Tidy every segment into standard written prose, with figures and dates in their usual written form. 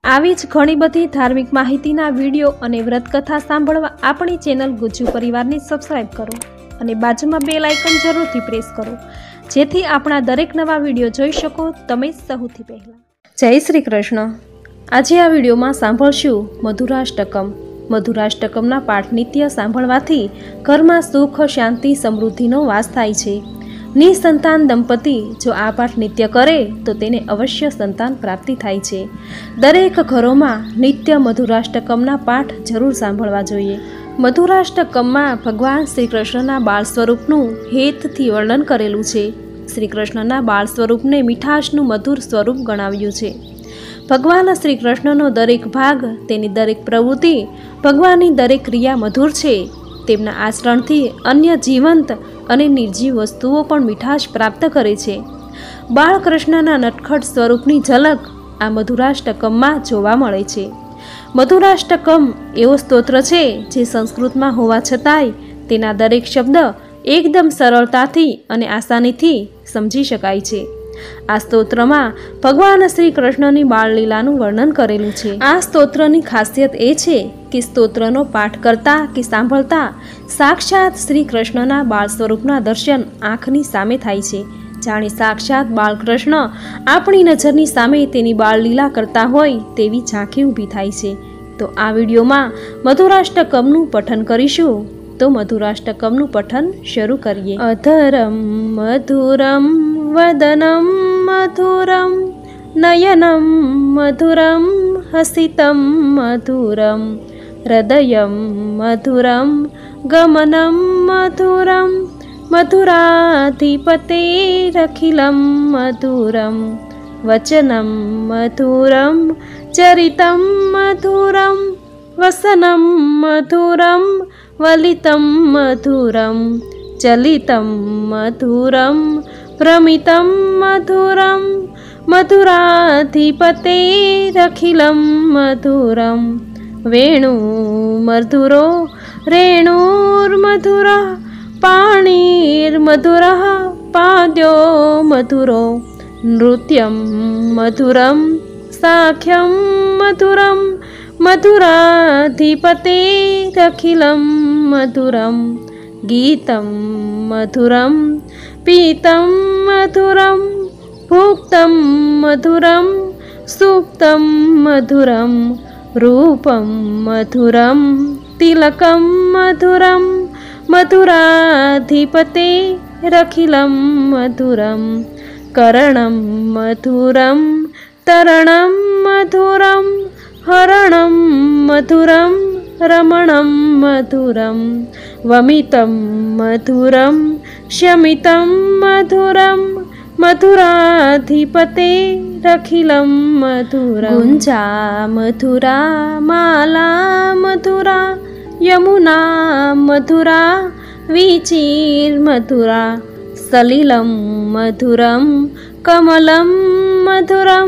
આવી જ ઘણી બધી ધાર્મિક માહિતીના વિડીયો અને વ્રતકથા સાંભળવા આપણી ચેનલ ગુજ્જુ પરિવારને સબસ્ક્રાઇબ કરો અને બાજુમાં બેલ આઇકન જરૂરથી પ્રેસ કરો, જેથી આપણા દરેક નવા વિડીયો જોઈ શકો તમે સૌથી પહેલા। જય શ્રી કૃષ્ણ। આજે આ વિડીયોમાં સાંભળશું મધુરાષ્ટકમ। મધુરાષ્ટકમના પાઠ નિત્ય સાંભળવાથી ઘરમાં સુખ, શાંતિ, સમૃદ્ધિનો વાસ થાય છે। નિસંતાન દંપતી જો આ પાઠ નિત્ય કરે તો તેને અવશ્ય સંતાન પ્રાપ્તિ થાય છે। દરેક ઘરોમાં નિત્ય મધુરાષ્ટકમના પાઠ જરૂર સાંભળવા જોઈએ। મધુરાષ્ટકમમાં ભગવાન શ્રી કૃષ્ણના બાળ સ્વરૂપનું હેતથી વર્ણન કરેલું છે। શ્રી કૃષ્ણના બાળ સ્વરૂપને મીઠાશનું મધુર સ્વરૂપ ગણાવ્યું છે। ભગવાન શ્રી કૃષ્ણનો દરેક ભાગ, તેની દરેક પ્રવૃત્તિ, ભગવાનની દરેક ક્રિયા મધુર છે। તેમના આચરણથી અન્ય જીવંત અને નિર્જીવ વસ્તુઓ પણ મીઠાશ પ્રાપ્ત કરે છે। બાળકૃષ્ણના નટખટ સ્વરૂપની ઝલક આ મધુરાષ્ટકમમાં જોવા મળે છે। મધુરાષ્ટકમ એવો સ્તોત્ર છે જે સંસ્કૃતમાં હોવા છતાંય તેના દરેક શબ્દ એકદમ સરળતાથી અને આસાનીથી સમજી શકાય છે। આ સ્તોત્રમાં ભગવાન શ્રી કૃષ્ણની બાળલીલાનું વર્ણન કરેલું છે। આ સ્તોત્રની ખાસિયત એ છે કે સ્તોત્રનો પાઠ કરતા કે સાંભળતા સાક્ષાત શ્રી કૃષ્ણના બાળ સ્વરૂપના દર્શન આંખની સામે થાય છે। જાણે સાક્ષાત બાળકૃષ્ણ આપણી નજરની સામે તેની બાળલીલા કરતા હોય તેવી ઝાંખી ઊભી થાય છે। તો આ વિડીયોમાં મધુરાષ્ટકમનું પઠન કરીશું। તો મધુરાષ્ટકમનું પઠન શરૂ કરીએ। અધરમ મધુરમ વદનમ મધુરમ નયનમ મધુરમ હસિતમ મધુરમ હૃદયમ મધુરમ ગમનમ મધુરમ મધુરાધિપતેરખિલમ મધુરમ વચનમ મધુરમ ચરિતમ મધુરમ વસનમ મધુરમ વલિતમ મધુરમ ચલિતમ મધુરમ પ્રમિતમ મધુરમ મધુરાધિપતેરખિલમ મધુરમ વેણુ મધુરો રેણુર્મધુર પાણીર્મધુર પાદ્યો મધુરો નૃત્યમ મધુરમ સાખ્યમ મધુરમ મધુરાધિપતેરખિલમ મધુરમ ગીતમ મધુરમ પીતમ મધુરમ ભુક્તમ મધુરમ સુપ્તમ મધુરમ રૂપમ મધુરમ તિલકમ મધુરમ મધુરાધિપતેરખિલમ મધુરમ કરણમ મધુરમ તરણમ મધુરમ હરણમ મધુરમ રમણમ મધુરમ વમિતમ મધુરમ શમિતમ મધુરમ મધુરાધિપતેરખિલમ મધુરમ ગુંજા મધુરા માલા મધુરા યમુના મધુરા વીચીર મધુરા સલિલમ મધુરમ કમલમ મધુરમ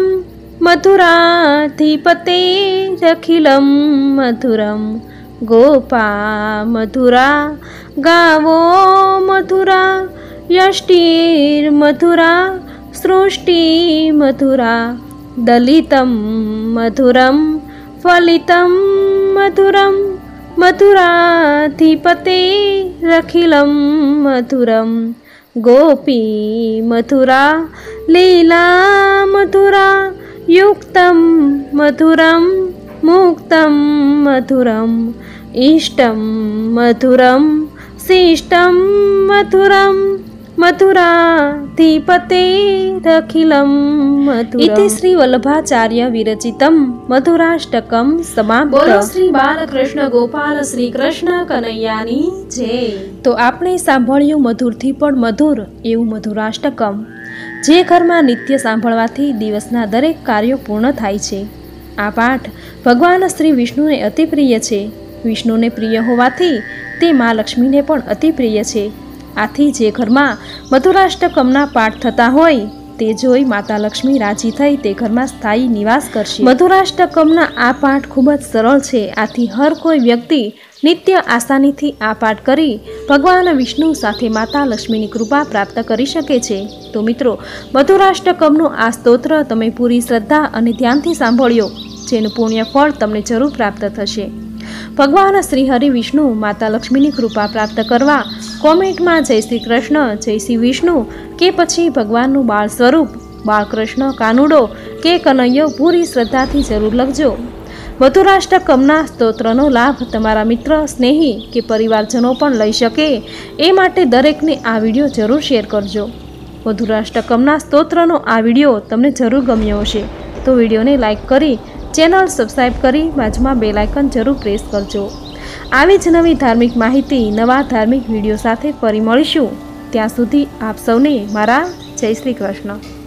મધુરાધિપતેરખિલમ મધુરમ ગોપા મધુરા ગાવો મધુરા યષ્ટિર મધુરા સૃષ્ટિ મધુરા દલિતમ મધુરમ ફલિતમ મધુરમ મધુરાધિપતેરખિલમ મધુરમ ગોપી મધુરા લીલા મધુરા યુક્તમ મધુરમ મુક્તમ મધુરમ ઇષ્ટમ મધુરમ શિષ્ટમ મધુરમ મધુરાધિપતેરખિલમ મધુરમ। ઇતિ શ્રી વલ્લભાચાર્ય વિરચિતમ મધુરાષ્ટકમ સમાપ્ત। બોલો શ્રી બાલકૃષ્ણ ગોપાલ શ્રી કૃષ્ણ કનૈયાની જય। તો આપણે સાંભળ્યું મધુરથી પણ મધુર એવું મધુરાષ્ટકમ, જે ઘરમાં નિત્ય સાંભળવાથી દિવસના દરેક કાર્યો પૂર્ણ થાય છે। આ પાઠ ભગવાન શ્રી વિષ્ણુને અતિ પ્રિય છે। વિષ્ણુને પ્રિય હોવાથી તે મા લક્ષ્મીને પણ અતિ પ્રિય છે। આથી જે ઘરમાં મધુરાષ્ટકમના પાઠ થતા હોય તે જોઈ માતા લક્ષ્મી રાજી થઈ તે ઘરમાં સ્થાયી નિવાસ કરશે। મધુરાષ્ટકમના આ પાઠ ખૂબ જ સરળ છે। આથી હર કોઈ વ્યક્તિ નિત્ય આસાનીથી આ પાઠ કરી ભગવાન વિષ્ણુ સાથે માતા લક્ષ્મીની કૃપા પ્રાપ્ત કરી શકે છે। તો મિત્રો, મધુરાષ્ટકમનો આ સ્તોત્ર તમે પૂરી શ્રદ્ધા અને ધ્યાનથી સાંભળ્યો જેનું પુણ્ય ફળ તમને જરૂર પ્રાપ્ત થશે। ભગવાન શ્રી હરિ વિષ્ણુ માતા લક્ષ્મીની કૃપા પ્રાપ્ત કરવા કોમેન્ટમાં જય શ્રી કૃષ્ણ, જય શ્રી વિષ્ણુ કે પછી ભગવાનનું બાળ સ્વરૂપ બાળકૃષ્ણ, કાનુડો કે કનૈયો પૂરી શ્રદ્ધાથી જરૂર લખજો। મધુરાષ્ટકમના સ્તોત્રનો લાભ તમારા મિત્ર, સ્નેહી કે પરિવારજનો પણ લઈ શકે એ માટે દરેકને આ વિડીયો જરૂર શેર કરજો। મધુરાષ્ટકમના સ્તોત્રનો આ વિડીયો તમને જરૂર ગમ્યો હશે તો વિડીયોને લાઇક કરી ચેનલ સબસ્ક્રાઈબ કરી બાજુમાં બેલ આઇકન જરૂર પ્રેસ કરજો। આવી જ નવી ધાર્મિક માહિતી, નવા ધાર્મિક વિડીયો સાથે ફરી મળીશું। ત્યાં સુધી આપ સૌને મારા જય શ્રી કૃષ્ણ।